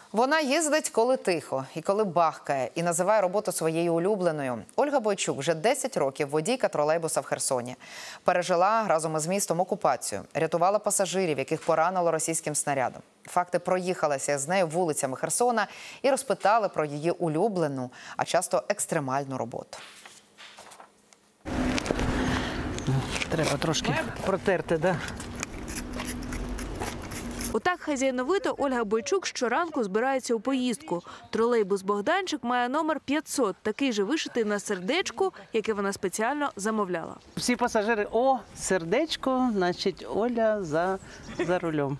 Вона їздить, коли тихо і коли бахкає, і називає роботу своєю улюбленою. Ольга Бойчук вже 10 років водійка тролейбуса в Херсоні. Пережила разом із містом окупацію, рятувала пасажирів, яких поранило російським снарядом. Факти проїхалися з нею вулицями Херсона і розпитали про її улюблену, а часто екстремальну роботу. Треба трошки протерти, да? Отак хазяйновито Ольга Бойчук щоранку збирається у поїздку. Тролейбус «Богданчик» має номер 500, такий же вишитий на сердечку, яке вона спеціально замовляла. Всі пасажири: о, сердечко, значить Оля за рулем.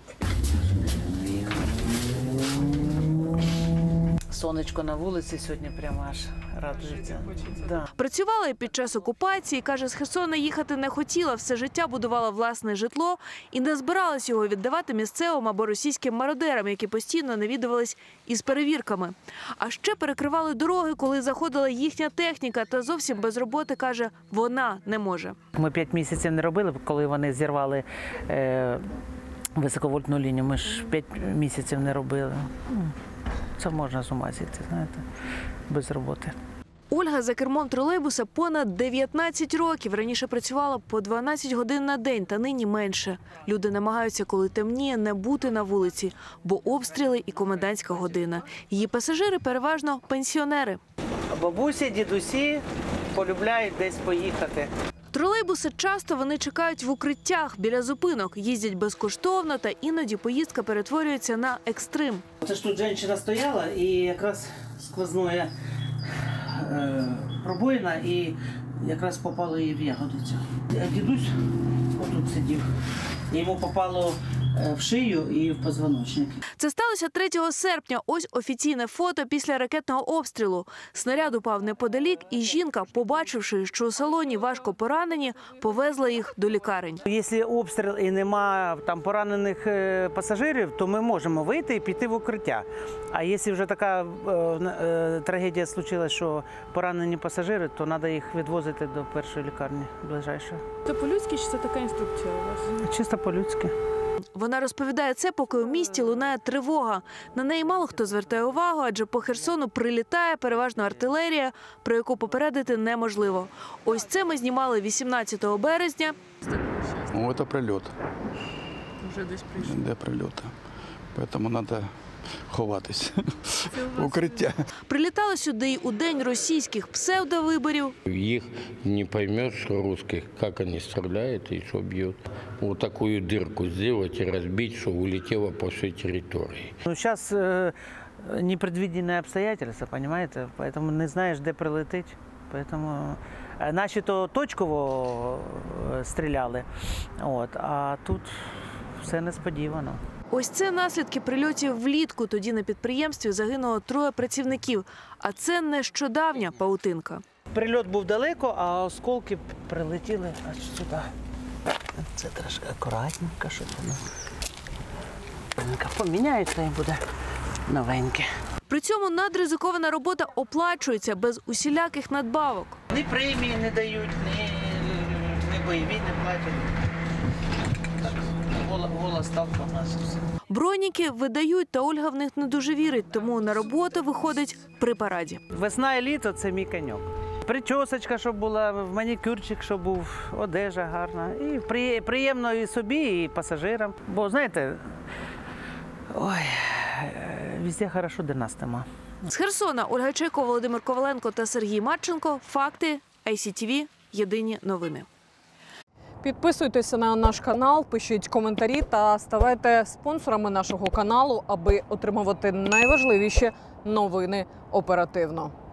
Сонечко на вулиці сьогодні прямо аж радується. Да. Працювала і під час окупації, каже, з Херсона їхати не хотіла, все життя будувала власне житло і не збиралась його віддавати місцевим або російським мародерам, які постійно навідувались із перевірками. А ще перекривали дороги, коли заходила їхня техніка, та зовсім без роботи, каже, вона не може. Ми 5 місяців не робили, коли вони зірвали високовольтну лінію, ми ж 5 місяців не робили. Це можна з ума зійти, знаєте, без роботи. Ольга за кермом тролейбуса понад 19 років. Раніше працювала по 12 годин на день, та нині менше. Люди намагаються, коли темніє, не бути на вулиці, бо обстріли і комендантська година. Її пасажири переважно пенсіонери. Бабусі, дідусі полюбляють десь поїхати. Тролейбуси часто вони чекають в укриттях біля зупинок, їздять безкоштовно, та іноді поїздка перетворюється на екстрим. Це ж тут жінка стояла і якраз сквозна пробоїна і якраз попало їй в ягодицю. А дідусь отут сидів, йому попало в шию і в позвоночник. Це сталося 3 серпня. Ось офіційне фото після ракетного обстрілу. Снаряд упав неподалік, і жінка, побачивши, що у салоні важко поранені, повезла їх до лікарень. Якщо обстріл і немає там поранених пасажирів, то ми можемо вийти і піти в укриття. А якщо вже така трагедія случилась, що поранені пасажири, то треба їх відвозити до першої лікарні ближайшої. Це по-людськи чи це така інструкція у вас? Чисто по-людськи. Вона розповідає це, поки у місті лунає тривога. На неї мало хто звертає увагу, адже по Херсону прилітає переважно артилерія, про яку попередити неможливо. Ось це ми знімали 18 березня. Ну, це прильот. Вже десь прийшов. Де прильоти. Тому треба ховатись в укриття. Прилітали сюди й у день російських псевдовиборів. Их не поймешь, русских, как они стреляют и что бьют. Вот такую дырку сделать и разбить, что улетело по всей территории. Ну, сейчас непредвиденные обстоятельства, понимаете, поэтому не знаешь, де прилетить. Поэтому наші то точково стріляли, а тут все несподівано. Ось це наслідки прильотів влітку. Тоді на підприємстві загинуло 3 працівників. А це нещодавня павутинка. Прильот був далеко, а осколки прилетіли аж сюди. Це трошки акуратненько, щоб воно поміняється і буде новеньке. При цьому надризикована робота оплачується без усіляких надбавок. Ні премії не дають, ні бойові не платять. Так, гола ставка у нас все. Броніки видають, та Ольга в них не дуже вірить, тому на роботу виходить при параді. Весна і літо – це мій коньок. Причосочка, щоб була, манікюрчик, щоб був, одежа гарна. І приємно і собі, і пасажирам. Бо, знаєте, везде хорошо, де нас нема. З Херсона Ольга Чайко, Володимир Коваленко та Сергій Марченко. Факти. ICTV. Єдині новини. Підписуйтеся на наш канал, пишіть коментарі та ставайте спонсорами нашого каналу, аби отримувати найважливіші новини оперативно.